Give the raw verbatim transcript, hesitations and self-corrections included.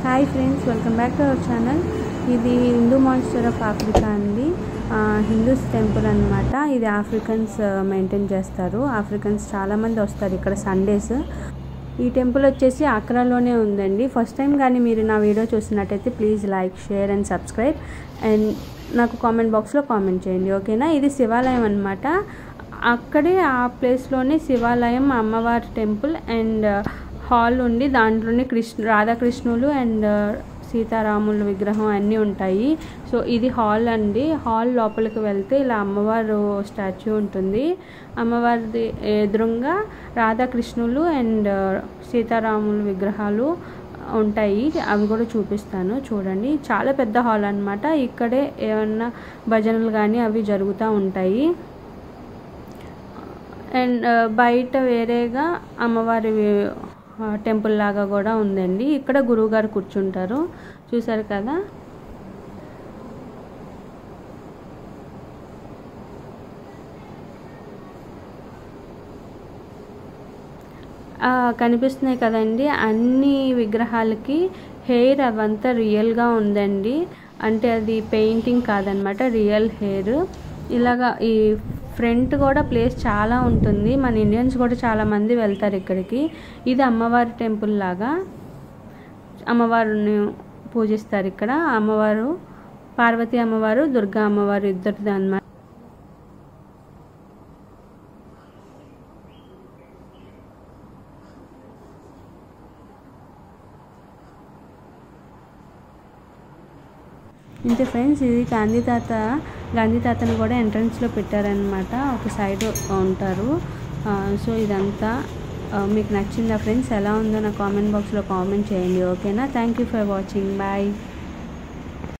Hi friends, welcome back to our channel. ఇది Hindu monster of Africa అండి. Hindus temple అనమాట. ఇది ఆఫ్రికన్స్ మెయింటైన్ చేస్తారు. ఆఫ్రికన్స్ చాలామంది వస్తారు ఇక్కడ సండేస్. ఈ టెంపుల్ వచ్చేసి అక్రాలోనే ఉందండి. ఫస్ట్ టైం కానీ మీరు నా వీడియో చూసినట్టయితే please like, share and subscribe and నాకు కామెంట్ బాక్స్లో కామెంట్ చేయండి, ఓకేనా. ఇది శివాలయం అనమాట. అక్కడే ఆ ప్లేస్లోనే శివాలయం, అమ్మవారి టెంపుల్ అండ్ హాల్ ఉండి దాంట్లోనే కృష్ణ రాధాకృష్ణులు అండ్ సీతారాముల విగ్రహం అన్నీ ఉంటాయి. సో ఇది హాల్ అండి. హాల్ లోపలికి వెళ్తే ఇలా అమ్మవారు స్టాచ్యూ ఉంటుంది. అమ్మవారి ఎదురుగా రాధాకృష్ణులు అండ్ సీతారాముల విగ్రహాలు ఉంటాయి. అవి కూడా చూపిస్తాను, చూడండి. చాలా పెద్ద హాల్ అనమాట. ఇక్కడే ఏమన్నా భజనలు కానీ అవి జరుగుతూ ఉంటాయి. అండ్ బయట వేరేగా అమ్మవారి టెంపుల్ లాగా కూడా ఉందండి. ఇక్కడ గురువుగారు కూర్చుంటారు, చూసారు కదా. కనిపిస్తున్నాయి కదండి, అన్ని విగ్రహాలకి హెయిర్ అవంతా రియల్గా ఉందండి. అంటే అది పెయింటింగ్ కాదనమాట, రియల్ హెయిర్. ఇలాగా ఈ ఫ్రంట్ కూడా ప్లేస్ చాలా ఉంటుంది. మన ఇండియన్స్ కూడా చాలామంది వెళ్తారు ఇక్కడికి. ఇది అమ్మవారి టెంపుల్ లాగా అమ్మవారిని పూజిస్తారు ఇక్కడ. అమ్మవారు పార్వతీ అమ్మవారు, దుర్గా అమ్మవారు ఇద్దరిది అన్నమాట. ఇంతే ఫ్రెండ్స్, ఇది గాంధీ తాత గాంధీ తాతను కూడా ఎంట్రన్స్లో పెట్టారనమాట. ఒక సైడ్ ఉంటారు. సో ఇదంతా మీకు నచ్చిందా ఫ్రెండ్స్? ఎలా ఉందో నా కామెంట్ బాక్స్లో కామెంట్ చేయండి, ఓకేనా. Thank you for watching. Bye.